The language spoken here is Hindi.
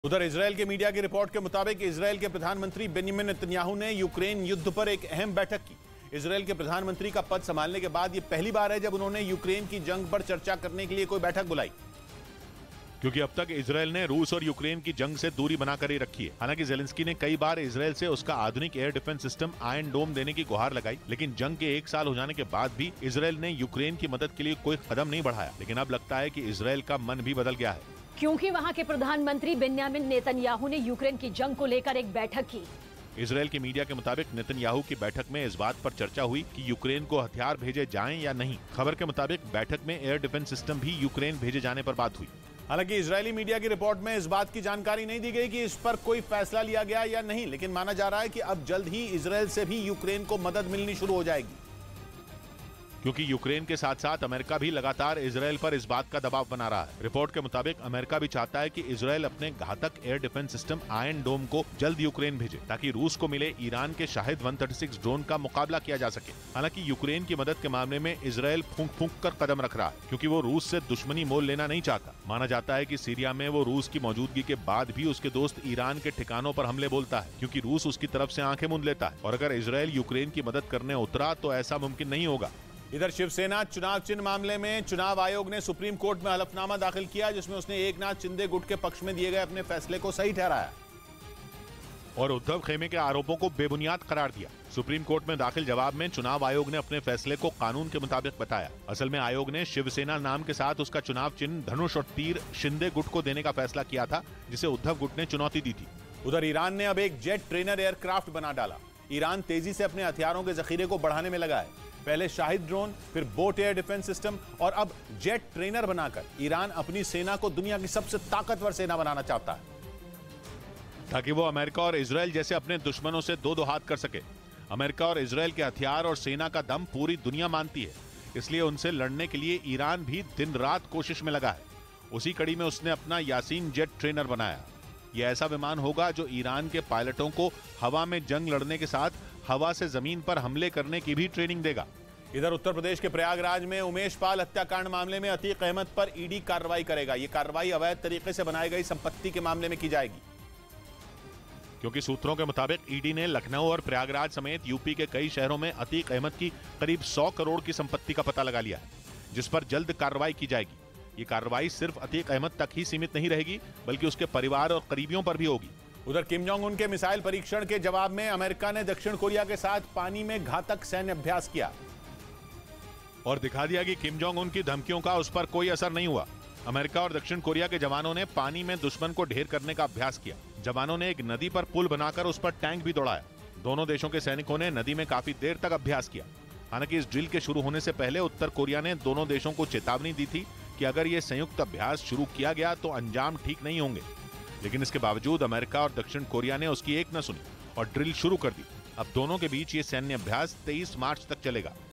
उधर इजरायल के मीडिया की रिपोर्ट के मुताबिक इजरायल के प्रधानमंत्री बेंजामिन नेतन्याहू ने यूक्रेन युद्ध पर एक अहम बैठक की। इजरायल के प्रधानमंत्री का पद संभालने के बाद यह पहली बार है जब उन्होंने यूक्रेन की जंग पर चर्चा करने के लिए कोई बैठक बुलाई, क्योंकि अब तक इजरायल ने रूस और यूक्रेन की जंग से दूरी बनाकर ही रखी है। हालांकि जेलेंस्की ने कई बार इजरायल से उसका आधुनिक air defence system iron dome देने की गुहार लगाई, लेकिन जंग के 1 साल हो जाने के बाद भी इजरायल ने यूक्रेन की मदद के लिए कोई कदम नहीं बढ़ाया। लेकिन अब लगता है कि इजरायल का मन भी बदल गया है, क्योंकि वहां के प्रधानमंत्री बेंजामिन नेतन्याहू ने यूक्रेन की जंग को लेकर एक बैठक की। इजरायल की मीडिया के मुताबिक नेतन्याहू की बैठक में इस बात पर चर्चा हुई कि यूक्रेन को हथियार भेजे जाएं या नहीं। खबर के मुताबिक बैठक में एयर डिफेंस सिस्टम भी यूक्रेन भेजे जाने पर बात हुई। हालांकि इजरायली मीडिया की रिपोर्ट में इस बात की जानकारी नहीं दी गई कि इस पर कोई फैसला लिया गया या नहीं, लेकिन माना जा रहा है कि अब जल्द ही इजरायल से भी यूक्रेन को मदद मिलनी शुरू हो जाएगी, क्योंकि यूक्रेन के साथ साथ अमेरिका भी लगातार इजरायल पर इस बात का दबाव बना रहा है। रिपोर्ट के मुताबिक अमेरिका भी चाहता है कि इजरायल अपने घातक air defence system iron dome को जल्द यूक्रेन भेजे, ताकि रूस को मिले ईरान के शाहिद 136 ड्रोन का मुकाबला किया जा सके। हालांकि यूक्रेन की मदद के मामले में इजरायल फूंक फूंक कर कदम रख रहा है, क्योंकि वो रूस से दुश्मनी मोल लेना नहीं चाहता। माना जाता है कि सीरिया में वो रूस की मौजूदगी के बाद भी उसके दोस्त ईरान के ठिकानों पर हमले बोलता है, क्योंकि रूस उसकी तरफ से आंखें मूंद लेता है। और अगर इजरायल यूक्रेन की मदद करने उतरा तो ऐसा मुमकिन नहीं होगा। इधर शिवसेना चुनाव चिन्ह मामले में चुनाव आयोग ने सुप्रीम कोर्ट में हलफनामा दाखिल किया, जिसमें उसने एकनाथ शिंदे गुट के पक्ष में दिए गए अपने फैसले को सही ठहराया और उद्धव खेमे के आरोपों को बेबुनियाद करार दिया। सुप्रीम कोर्ट में दाखिल जवाब में चुनाव आयोग ने अपने फैसले को कानून के मुताबिक बताया। असल में आयोग ने शिवसेना नाम के साथ उसका चुनाव चिन्ह धनुष और तीर शिंदे गुट को देने का फैसला किया था, जिसे उद्धव गुट ने चुनौती दी थी। उधर ईरान ने अब एक जेट ट्रेनर एयरक्राफ्ट बना डाला। ईरान तेजी से अपने हथियारों के जखीरे को बढ़ाने में लगा है। पहले शाहिद ड्रोन, फिर बोट एयर डिफेंस सिस्टम और अब जेट ट्रेनर बनाकर ईरान अपनी सेना को दुनिया की सबसे ताकतवर सेना बनाना चाहता है, ताकि वो अमेरिका और इजरायल जैसे अपने दुश्मनों से दो हाथ कर सके। अमेरिका और इजरायल के हथियार और सेना का दम पूरी दुनिया मानती है, इसलिए उनसे लड़ने के लिए ईरान भी दिन रात कोशिश में लगा है। उसी कड़ी में उसने अपना यासीन जेट ट्रेनर बनाया। यह ऐसा विमान होगा जो ईरान के पायलटों को हवा में जंग लड़ने के साथ हवा से जमीन पर हमले करने की भी ट्रेनिंग देगा। इधर उत्तर प्रदेश के प्रयागराज में उमेश पाल हत्याकांड मामले में अतीक अहमद पर ईडी कार्रवाई करेगा। यह कार्रवाई अवैध तरीके से बनाई गई संपत्ति के मामले में की जाएगी, क्योंकि सूत्रों के मुताबिक ईडी ने लखनऊ और प्रयागराज समेत यूपी के कई शहरों में अतीक अहमद की करीब 100 करोड़ की संपत्ति का पता लगा लिया है, जिस पर जल्द कार्रवाई की जाएगी। ये कार्रवाई सिर्फ अतीक अहमद तक ही सीमित नहीं रहेगी, बल्कि उसके परिवार और करीबियों पर भी होगी। उधर किम जोंग उन के मिसाइल परीक्षण के जवाब में अमेरिका ने दक्षिण कोरिया के साथ पानी में घातक सैन्य अभ्यास किया और दिखा दिया कि किम जोंग उन की धमकियों का उस पर कोई असर नहीं हुआ। अमेरिका और दक्षिण कोरिया के जवानों ने पानी में दुश्मन को ढेर करने का अभ्यास किया। जवानों ने एक नदी पर पुल बनाकर उस पर टैंक भी दौड़ाया। दोनों देशों के सैनिकों ने नदी में काफी देर तक अभ्यास किया। हालांकि इस ड्रिल के शुरू होने से पहले उत्तर कोरिया ने दोनों देशों को चेतावनी दी थी कि अगर ये संयुक्त अभ्यास शुरू किया गया तो अंजाम ठीक नहीं होंगे, लेकिन इसके बावजूद अमेरिका और दक्षिण कोरिया ने उसकी एक न सुनी और ड्रिल शुरू कर दी। अब दोनों के बीच ये सैन्य अभ्यास 23 मार्च तक चलेगा।